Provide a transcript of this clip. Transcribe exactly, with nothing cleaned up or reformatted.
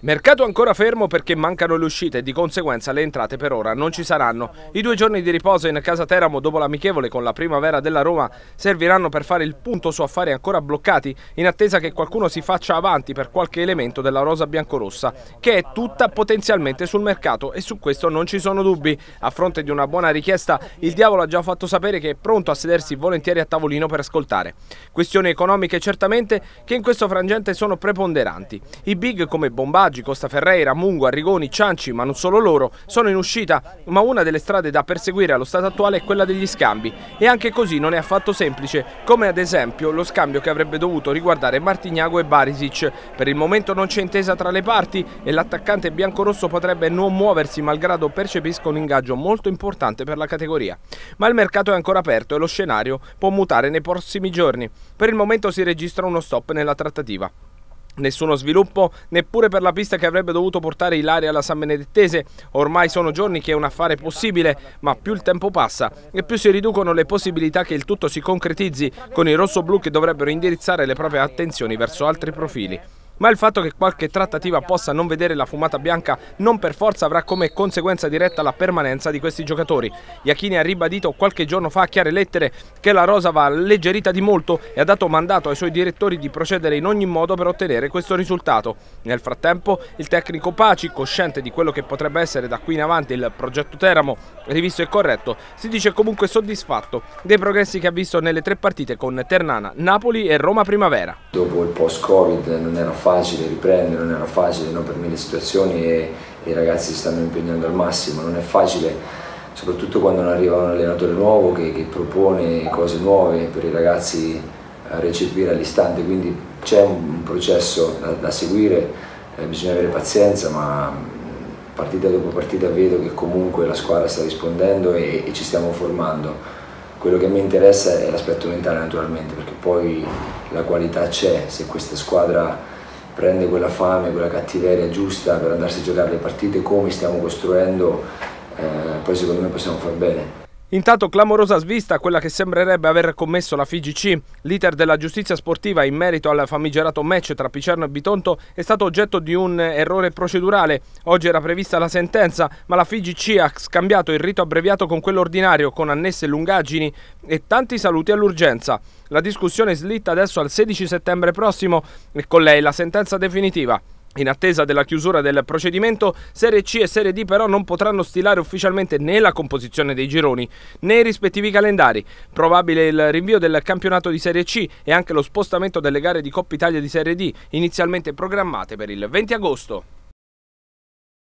Mercato ancora fermo perché mancano le uscite e di conseguenza le entrate per ora non ci saranno. I due giorni di riposo in casa Teramo dopo l'amichevole con la Primavera della Roma serviranno per fare il punto su affari ancora bloccati in attesa che qualcuno si faccia avanti per qualche elemento della rosa biancorossa, che è tutta potenzialmente sul mercato e su questo non ci sono dubbi. A fronte di una buona richiesta, il Diavolo ha già fatto sapere che è pronto a sedersi volentieri a tavolino per ascoltare. Questioni economiche certamente che in questo frangente sono preponderanti. I big come Bombaggi, Costa Ferreira, Mungo, Arrigoni, Cianci, ma non solo loro, sono in uscita, ma una delle strade da perseguire allo stato attuale è quella degli scambi e anche così non è affatto semplice, come ad esempio lo scambio che avrebbe dovuto riguardare Martignago e Barisic. Per il momento non c'è intesa tra le parti e l'attaccante biancorosso potrebbe non muoversi malgrado percepisca un ingaggio molto importante per la categoria. Ma il mercato è ancora aperto e lo scenario può mutare nei prossimi giorni. Per il momento si registra uno stop nella trattativa. Nessuno sviluppo neppure per la pista che avrebbe dovuto portare Ilaria alla San Benedettese. Ormai sono giorni che è un affare possibile, ma più il tempo passa e più si riducono le possibilità che il tutto si concretizzi, con i rossoblù che dovrebbero indirizzare le proprie attenzioni verso altri profili. Ma il fatto che qualche trattativa possa non vedere la fumata bianca non per forza avrà come conseguenza diretta la permanenza di questi giocatori. Iachini ha ribadito qualche giorno fa a chiare lettere che la rosa va alleggerita di molto e ha dato mandato ai suoi direttori di procedere in ogni modo per ottenere questo risultato. Nel frattempo il tecnico Paci, cosciente di quello che potrebbe essere da qui in avanti il progetto Teramo, rivisto e corretto, si dice comunque soddisfatto dei progressi che ha visto nelle tre partite con Ternana, Napoli e Roma Primavera. Dopo il post-Covid non era facile riprendere, non era facile no, per mille situazioni e, e i ragazzi si stanno impegnando al massimo. Non è facile, soprattutto quando non arriva un allenatore nuovo che, che propone cose nuove per i ragazzi a recepire all'istante, quindi c'è un, un processo da, da seguire, eh, bisogna avere pazienza, ma partita dopo partita vedo che comunque la squadra sta rispondendo e, e ci stiamo formando. Quello che mi interessa è l'aspetto mentale naturalmente, perché poi la qualità c'è, se questa squadra prende quella fame, quella cattiveria giusta per andarsi a giocare le partite come stiamo costruendo, eh, poi secondo me possiamo far bene. Intanto clamorosa svista quella che sembrerebbe aver commesso la F I G C. L'iter della giustizia sportiva in merito al famigerato match tra Picerno e Bitonto è stato oggetto di un errore procedurale. Oggi era prevista la sentenza, ma la F I G C ha scambiato il rito abbreviato con quello ordinario, con annesse lungaggini e tanti saluti all'urgenza. La discussione slitta adesso al sedici settembre prossimo e con lei la sentenza definitiva. In attesa della chiusura del procedimento, Serie C e Serie D però non potranno stilare ufficialmente né la composizione dei gironi né i rispettivi calendari. Probabile il rinvio del campionato di Serie C e anche lo spostamento delle gare di Coppa Italia di Serie D, inizialmente programmate per il venti agosto.